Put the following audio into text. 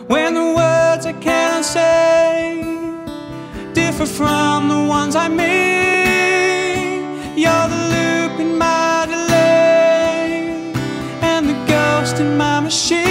when the words I cannot say differ from the ones I mean. You're the loop in my delay and the ghost in my machine.